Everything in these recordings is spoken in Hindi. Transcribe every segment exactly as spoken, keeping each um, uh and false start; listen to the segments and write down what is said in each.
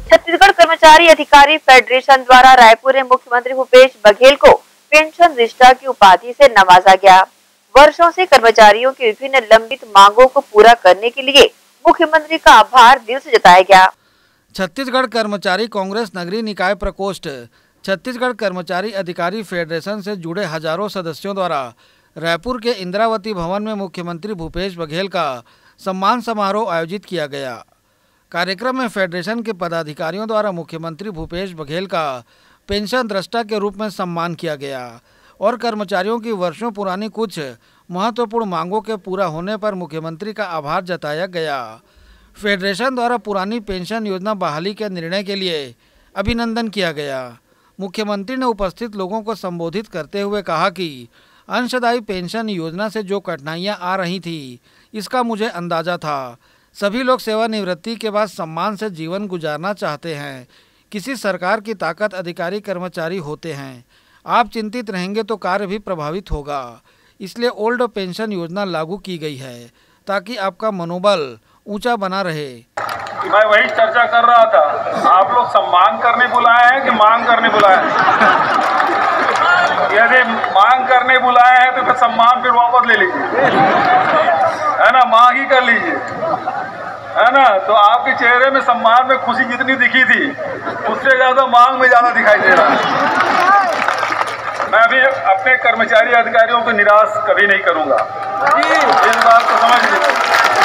छत्तीसगढ़ कर्मचारी अधिकारी फेडरेशन द्वारा रायपुर में मुख्यमंत्री भूपेश बघेल को पेंशन दृष्टा की उपाधि से नवाजा गया। वर्षों से कर्मचारियों की विभिन्न लंबित मांगों को पूरा करने के लिए मुख्यमंत्री का आभार दिल से जताया गया। छत्तीसगढ़ कर्मचारी कांग्रेस नगरीय निकाय प्रकोष्ठ छत्तीसगढ़ कर्मचारी अधिकारी फेडरेशन से जुड़े हजारों सदस्यों द्वारा रायपुर के इंद्रावती भवन में मुख्यमंत्री भूपेश बघेल का सम्मान समारोह आयोजित किया गया। कार्यक्रम में फेडरेशन के पदाधिकारियों द्वारा मुख्यमंत्री भूपेश बघेल का पेंशन दृष्टा के रूप में सम्मान किया गया और कर्मचारियों की वर्षों पुरानी कुछ महत्वपूर्ण मांगों के पूरा होने पर मुख्यमंत्री का आभार जताया गया। फेडरेशन द्वारा पुरानी पेंशन योजना बहाली के निर्णय के लिए अभिनंदन किया गया। मुख्यमंत्री ने उपस्थित लोगों को संबोधित करते हुए कहा कि अंशदायी पेंशन योजना से जो कठिनाइयां आ रही थी इसका मुझे अंदाजा था। सभी लोग सेवानिवृत्ति के बाद सम्मान से जीवन गुजारना चाहते हैं। किसी सरकार की ताकत अधिकारी कर्मचारी होते हैं। आप चिंतित रहेंगे तो कार्य भी प्रभावित होगा। इसलिए ओल्ड पेंशन योजना लागू की गई है ताकि आपका मनोबल ऊंचा बना रहे। मैं वही चर्चा कर रहा था, आप लोग सम्मान करने बुलाए हैं कि मांग करने बुलाए हैं? यदि मांग करने बुलाए हैं तो फिर सम्मान फिर वापस ले लीजिए, है ना, मांग ही कर लीजिए, है ना। तो आपके चेहरे में सम्मान में खुशी जितनी दिखी थी उससे ज्यादा मांग में ज्यादा दिखाई दे रहा है। मैं भी अपने कर्मचारी अधिकारियों को निराश कभी नहीं करूंगा, इस बात को समझ लीजिए।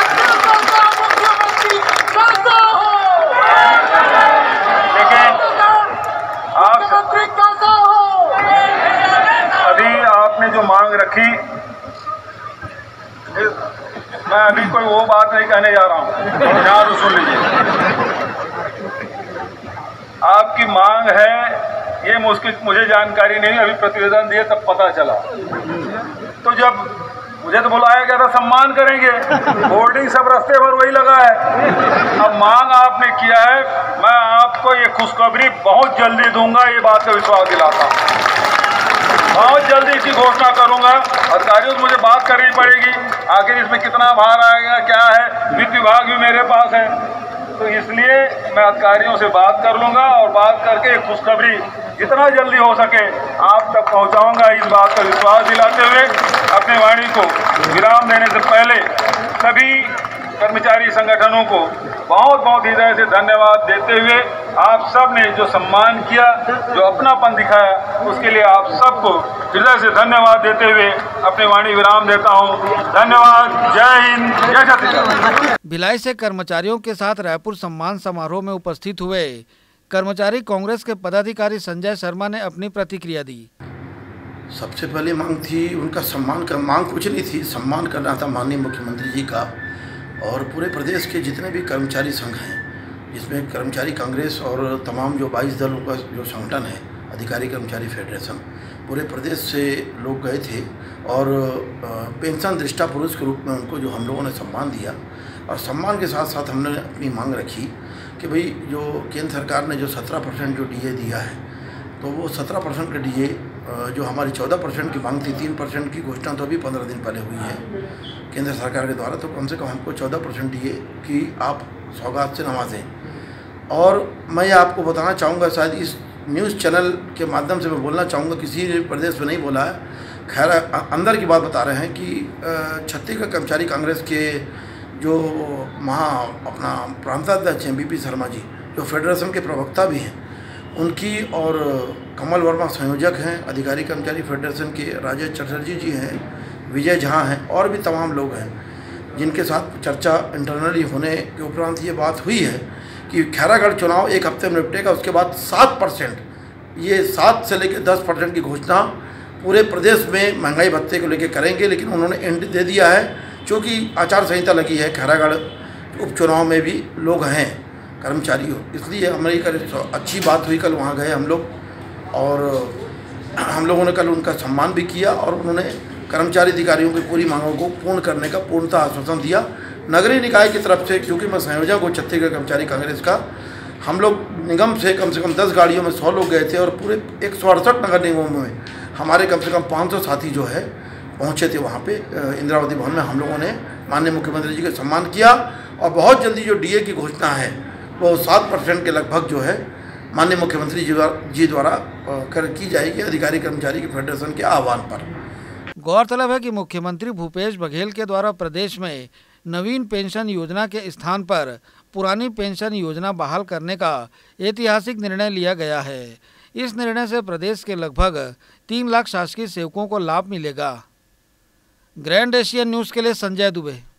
अभी आपने जो मांग रखी, मैं अभी कोई वो बात नहीं कहने जा रहा हूँ, ध्यान से सुन लीजिए। आपकी मांग है ये मुझे मुझे जानकारी नहीं, अभी प्रतिवेदन दिए तब पता चला। तो जब मुझे तो बुलाया गया था सम्मान करेंगे, होर्डिंग सब रास्ते पर वही लगा है। अब मांग आपने किया है, मैं आपको ये खुशखबरी बहुत जल्दी दूंगा, ये बात का विश्वास दिलाता हूँ। बहुत जल्दी इसकी घोषणा करूंगा। अधिकारियों से मुझे बात करनी पड़ेगी, आखिर इसमें कितना भार आएगा, क्या है, वित्त विभाग भी मेरे पास है, तो इसलिए मैं अधिकारियों से बात कर लूंगा और बात करके खुशखबरी जितना जल्दी हो सके आप तक पहुंचाऊंगा। इस बात का विश्वास दिलाते हुए अपनी वाणी को विराम देने से पहले सभी कर्मचारी संगठनों को बहुत बहुत हृदय से धन्यवाद देते हुए आप सब ने जो सम्मान किया, जो अपनापन दिखाया, उसके लिए आप सबको हृदय से धन्यवाद देते हुए अपनी वाणी विराम देता हूं। धन्यवाद। जय हिंद, जय छत्तीसगढ़। भिलाई से कर्मचारियों के साथ रायपुर सम्मान समारोह में उपस्थित हुए कर्मचारी कांग्रेस के पदाधिकारी संजय शर्मा ने अपनी प्रतिक्रिया दी। सबसे पहले मांग थी उनका सम्मान कर, मांग कुछ नहीं थी, सम्मान करना था माननीय मुख्यमंत्री जी का और पूरे प्रदेश के जितने भी कर्मचारी संघ हैं, जिसमें कर्मचारी कांग्रेस और तमाम जो बाईस दलों का जो संगठन है अधिकारी कर्मचारी फेडरेशन, पूरे प्रदेश से लोग गए थे और पेंशन दृष्टा पुरुष के रूप में उनको जो हम लोगों ने सम्मान दिया और सम्मान के साथ साथ हमने अपनी मांग रखी कि भाई जो केंद्र सरकार ने जो सत्रह परसेंट जो डीए दिया है, तो वो सत्रह परसेंट का डीए जो हमारी चौदह परसेंट की मांग थी, तीन परसेंट की घोषणा तो अभी पंद्रह दिन पहले हुई है केंद्र सरकार के द्वारा, तो कम से कम हमको चौदह परसेंट डीए की आप सौगात से नवाजें। और मैं आपको बताना चाहूँगा, शायद इस न्यूज़ चैनल के माध्यम से मैं बोलना चाहूँगा, किसी प्रदेश में नहीं बोला है, खैर अंदर की बात बता रहे हैं कि छत्तीसगढ़ कर्मचारी कांग्रेस के जो महा अपना प्रांताध्यक्ष हैं बी पी शर्मा जी, जो फेडरेशन के प्रवक्ता भी हैं, उनकी और कमल वर्मा संयोजक हैं, अधिकारी कर्मचारी फेडरेशन के राजेश चटर्जी जी हैं, विजय झा हैं और भी तमाम लोग हैं, जिनके साथ चर्चा इंटरनली होने के उपरांत ये बात हुई है कि खैरागढ़ चुनाव एक हफ्ते में निपटेगा, उसके बाद सात परसेंट ये सात से लेकर दस परसेंट की घोषणा पूरे प्रदेश में महंगाई भत्ते को लेकर करेंगे। लेकिन उन्होंने एंड दे दिया है, चूँकि आचार संहिता लगी है, खैरागढ़ उपचुनाव में भी लोग हैं कर्मचारी हो, इसलिए हमारी कल अच्छी बात हुई। कल वहाँ गए हम लोग और हम लोगों ने कल उनका सम्मान भी किया और उन्होंने कर्मचारी अधिकारियों की पूरी मांगों को पूर्ण करने का पूर्णतः आश्वासन दिया। नगरीय निकाय की तरफ से, क्योंकि मैं संयोजक हूँ छत्तीसगढ़ कर्मचारी कांग्रेस का, हम लोग निगम से कम से कम दस गाड़ियों में सौ लोग गए थे और पूरे एक सौ अड़सठ नगर निगमों में हमारे कम से कम पाँच सौ साथी जो है पहुँचे थे वहाँ पे इंदिरावती भवन में। हम लोगों ने माननीय मुख्यमंत्री जी का सम्मान किया और बहुत जल्दी जो डीए की घोषणा है वो सात परसेंट के लगभग जो है माननीय मुख्यमंत्री जी द्वारा जी द्वारा कर की जाएगी अधिकारी कर्मचारी की फेडरेशन के आह्वान पर। गौरतलब है कि मुख्यमंत्री भूपेश बघेल के द्वारा प्रदेश में नवीन पेंशन योजना के स्थान पर पुरानी पेंशन योजना बहाल करने का ऐतिहासिक निर्णय लिया गया है। इस निर्णय से प्रदेश के लगभग तीन लाख शासकीय सेवकों को लाभ मिलेगा। ग्रैंड एशियन न्यूज़ के लिए संजय दुबे।